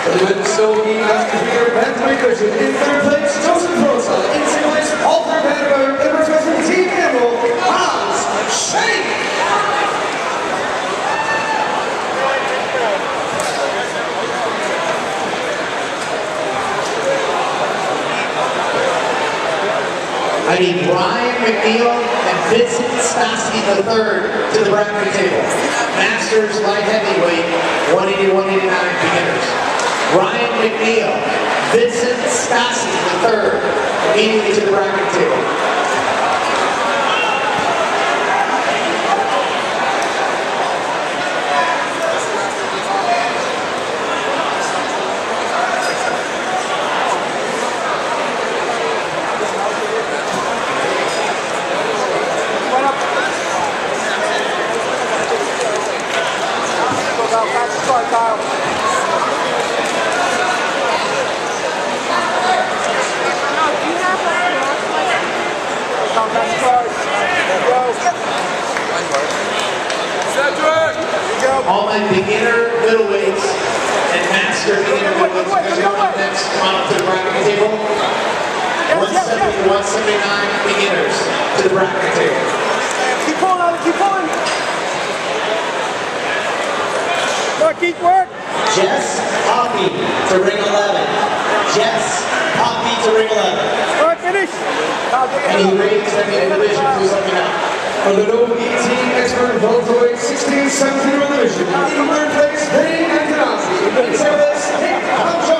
The women's solo heat after here, Beth Christian. In third place, Joseph Rosa. In second place, Alfred Vandermeer. In first place, Team Campbell, Hans Schenk. I need Ryan McNeil and Vincent Stassi III to the bracket table. Masters light heavyweight, 180-189 beginners. Ryan McNeil, Vincent Stassi III, immediately to the bracket table. All my beginner middleweights and master beginner middleweights are going up next. Come on up to the bracket table. 170 to 179 beginners to the bracket table. Keep pulling, keep pulling. Keep work. Jess Hoppy to ring 11. Jess Hoppy to ring 11. All right, finish. Any ratings, any division, please let me know. For the no team expert welterweight 16-17 division. In third place, Dane Antonazzi. In second place, Nick Concho.